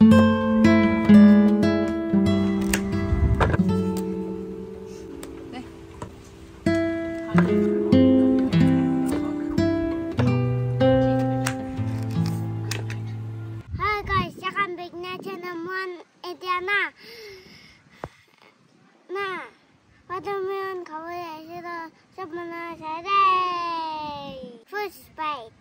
받으면 거울에 실어 저번에 잘해. First bite.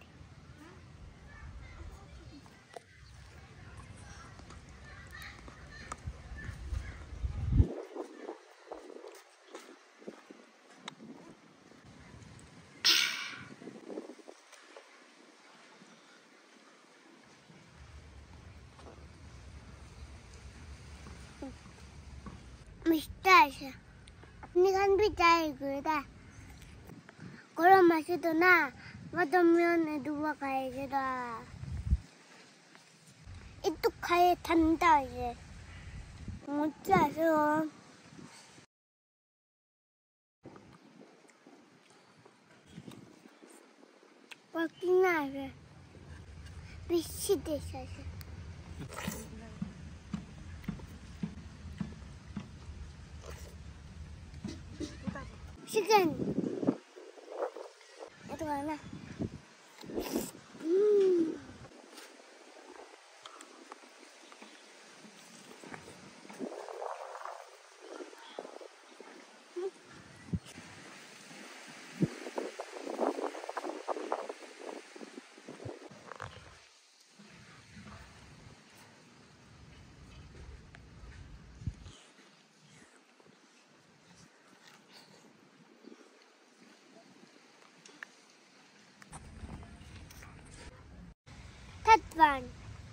Mustache. Ni kan भी जाएगा गरम मासे तो ना वाटरमेलन दुआ खाएगा इतो खाए ठंडा है मुझे ऐसा पकना है बिस्सी देश है chicken. Ito na. Third one.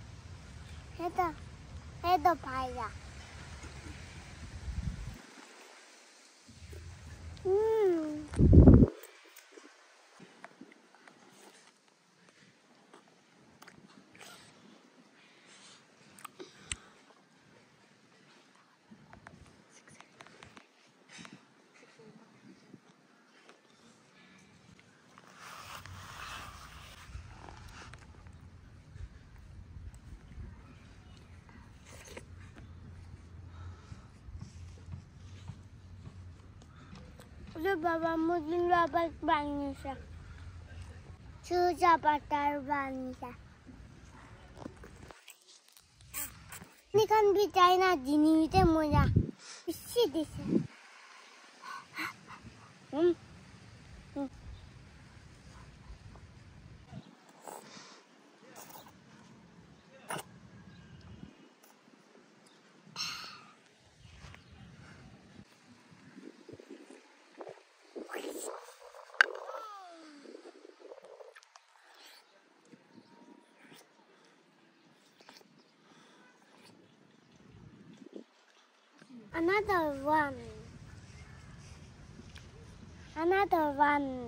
Ito paya. Udah baba mungkin dapat banyak sih. Sudah pakai banyak. Ini kan bicara dini itu muda. Isi deh. Another one. Another one.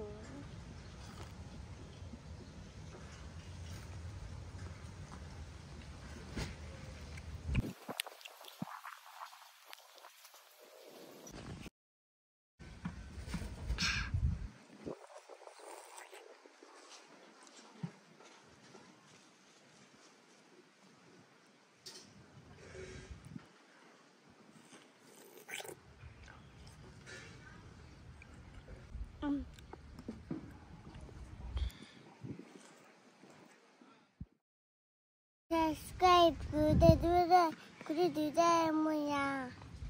Subscribe 그래 뭐야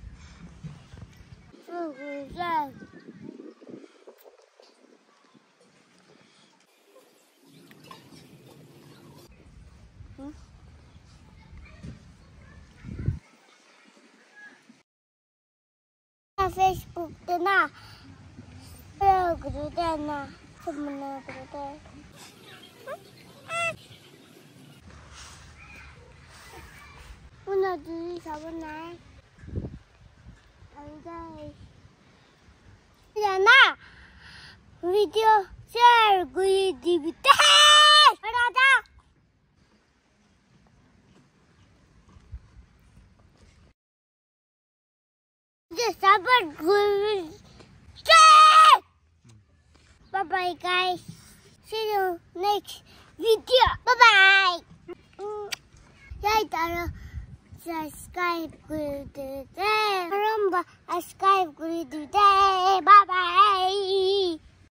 구독 페이스북이나 그러나 전문에 그러대 오늘 둘이 잡았네. 나 비디오 쉐어 구이디비테 하나다. 이제 잡은 구이 Bye bye guys. See you next video. Bye bye. Yay, subscribe করে দিতে। Subscribe করে দিতে।